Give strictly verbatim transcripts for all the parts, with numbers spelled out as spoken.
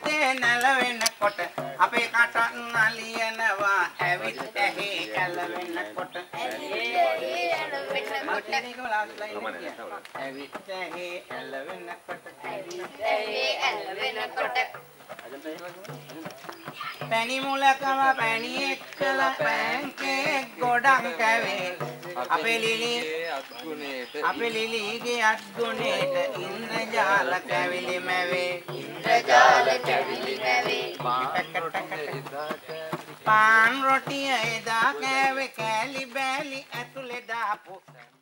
ඇත්තේ නැලවෙනකොට අපේ කට නලියනවා ඇවිත් ඇහි ඇලවෙනකොට ඇවිත් ඇහි ඇලවෙනකොට ඇවිත් ඇහි ඇලවෙනකොට පැණි මුලකම පැණි එක්කලා පෑන්කේක් ගොඩක් කැවේ අපේ ලිලි අපේ ලිලිගේ අත්ගුණේට ඉන්ද්‍රජාල කැවිලි මැවේ ඉන්ද්‍රජාල කැවිලි මැවේ පාන් රොටිය එදා කෑවේ කෑලි බෑලි ඇතුලේ දාපු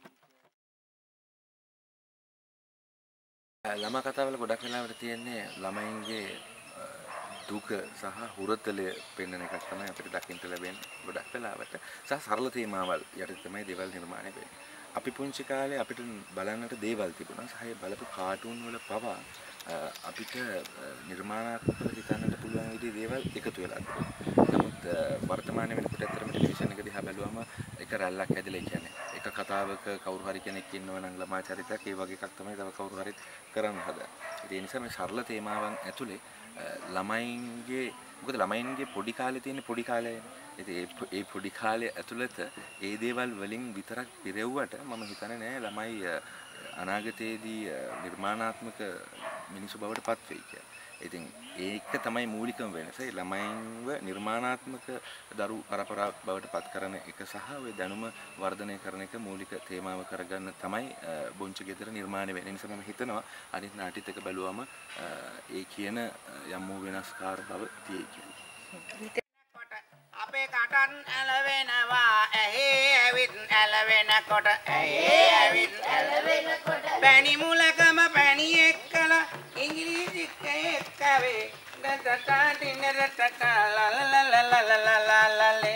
ළමා කතාවල ගොඩක් වෙලාවට තියෙන්නේ ළමයින්ගේ දුක සහ හුරතලය පෙන්වන එකක් තමයි අපිට දකින්න ලැබෙන්නේ ගොඩක් වෙලාවට සහ සරල තේමාවල් යටතේ තමයි දේවල් නිර්මාණය වෙන්නේ. අපි පුංචි කාලේ අපිට බලන්නට දේවල් තිබුණා සහ ඒ බලපු කාටුන් වල පවා අපිට නිර්මාණාත්මකව හිතන්නට පුළුවන් විදිහේ දේවල් එකතු වෙලා තිබුණා. නමුත් වර්තමානයේ වෙනකොට ඇත්තටම ටෙලිවිෂන් එක දිහා බැලුවම එක රැල්ලක් ඇදලා කියන්නේ එක කතාවක කවුරු හරි කෙනෙක් ඉන්නවා නම් ළමා චරිතයක් ඒ වගේ එකක් තමයි තව කවුරු හරි කරන්න හදන්නේ. ඒ නිසා මේ සරල තේමාවන් ඇතුලේ ළමයින්ගේ මොකද ළමයින්ගේ පොඩි කාලේ තියෙන පොඩි කාලයනේ. ඉතින් ඒ පොඩි කාලේ ඇතුළත ඒ දේවල් වලින් විතරක් පිරෙව්වට මම හිතන්නේ නෑ ළමයි අනාගතයේදී නිර්මාණාත්මක මිනිසු බවට පත් වෙයි කියලා. ඉතින් ඒක තමයි මූලිකම වෙනස. ඒ ළමයින්ව නිර්මාණාත්මක දරු පරපරාවක් බවට පත් කරන එක සහ ওই දැනුම වර්ධනය කරන එක මූලික තේමාව කරගන්න තමයි බොංචි ගෙදර නිර්මාණය වෙන්නේ. ඒ නිසා මම හිතනවා අනිත් නාටිත් එක බැලුවම ඒ කියන යම් වූ වෙනස්කාර බව තියෙයි කියලා. අපේ කටන් ඇලවෙනවා ඇහි ඇවිත් ඇලවෙනකොට ඇහි ඇවිත් ඇලවෙනකොට පැණි මුලකම පැණි එක්කලා ඉංග්‍රීසි කෑවේ ඩටා ඩිනරට ලලලලලලලලලලලේ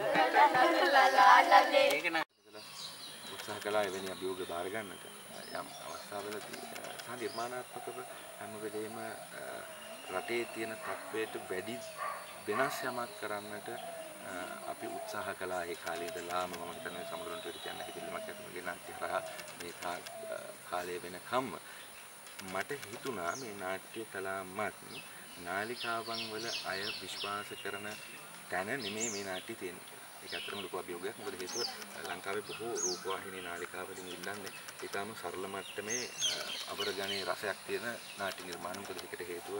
ඒක න උත්සාහ කළා එවැනි අභියෝග බාර ගන්නට යම් අවස්ථාවලදී සහ නිර්මාණාත්මකව හැම වෙලේම රටේ තියෙන තත්වයට වැඩි වෙනස් යමක් කරන්නට අපි උත්සාහ කළා ඒ කාලේ ඉඳලාම මම හිතන්නේ සමරුවන්ට කියන්න හිතෙන්නක් ඇතුළේ නාට්‍ය හරහා මේ කාලේ වෙනකම් මට හිතුණා මේ නාට්‍ය කලාමත් නාලිකාවන් වල අය විශ්වාස කරන තැන නෙමෙයි මේ නාට්‍ය තියෙන්නේ. ඒක ඇත්තටම ලොකු අභියෝගයක්. මොකද හේතුව ලංකාවේ බොහෝ රූපවාහිනී නාලිකා වලින් ඉල්ලන්නේ ඊටාම සරල මට්ටමේ අවරගණේ රසයක් තියෙන නාට්‍ය නිර්මාණ. මොකද ඒකට හේතුව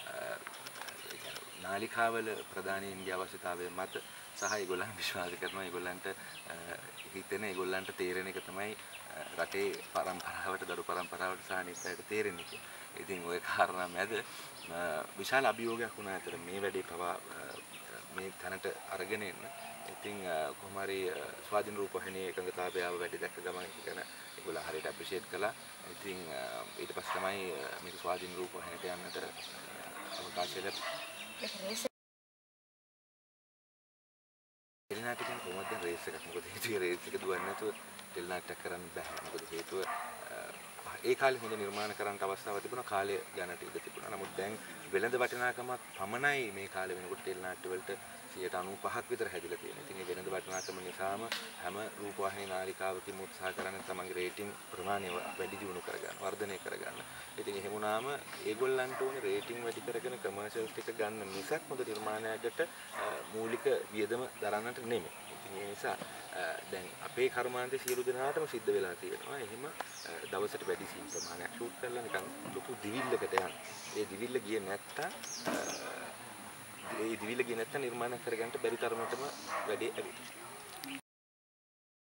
නාලිකාවල ප්‍රධානීන්ගේ අවශ්‍යතාවය මත සහ ඒගොල්ලන් විශ්වාස කරනවා ඒගොල්ලන්ට හිතෙන ඒගොල්ලන්ට තේරෙන එක තමයි රටේ පරම්පරාවට දරු පරම්පරාවට සහ අනිත් අයට තේරෙන්නේ. ඉතින් ওই කාරණා මැද විශාල අභියෝගයක් වුණා අතර මේ වැඩේ පවා මේ තැනට අරගෙන එන්න. ඉතින් කොහොම හරි ස්වාධීන රූපවාහිනියේ එකඟතාවය වැඩි දැක්ක ගමන් කියන ඒගොල්ලෝ හරියට අප්‍රීෂিয়েට් කළා. ඉතින් ඊට පස්සේ තමයි මේක ස්වාධීන රූපවාහිනියට යන්නට අවකාශය ලැබුණේ. ටෙලිනාට්‍යයෙන් කොහොමද රේස් එකක් මොකද හේතුව රේස් එක දුවන්නේ නැතුව ටෙලිනාට්‍යයක් කරන්න බෑ. මොකද හේතුව ඒ කාලේ හොඳ නිර්මාණ කරන්න අවස්ථාවක් තිබුණා කාලය ගණට ඉඳ තිබුණා. නමුත් දැන් වෙළඳ වටිනාකමක් පමණයි මේ කාලේ වෙනකොට ටෙලිනාට්‍ය වලට සියයට අනූපහක් විතර හැදිලා තියෙනවා. ඉතින් මේ වෙළඳ වටිනාකම නිසාම හැම රූපවාහිනී නාලිකාවකම උත්සාහ කරන්නේ තමන්ගේ රේටින් ප්‍රමාණය වැඩි දියුණු කරගන්න, වර්ධනය කරගන්න. ඉතින් එහෙම වුණාම ඒගොල්ලන්ට ඕනේ රේටින් වැඩි කරගෙන කමර්ෂියල් ටික ගන්න මිසක් හොඳ නිර්මාණයකට මූලික වියදම දරන්නට නෙමෙයි. ඉතින් ඒ නිසා දැන් අපේ කර්මාන්තේ සියලු දෙනාටම සිද්ධ වෙලා තියෙනවා. එහෙම දවසට වැඩි සීන් ප්‍රමාණයක් ෂූට් කරලා නිකන් ලොකු දිවිල්ලකට යන. ඒ දිවිල්ල ගියේ නැත්තම් ඒ දිවිල්ල ගියේ නැත්තම් නිර්මාණය කරගන්න බැරි තරමටම වැඩි ඇවිත්.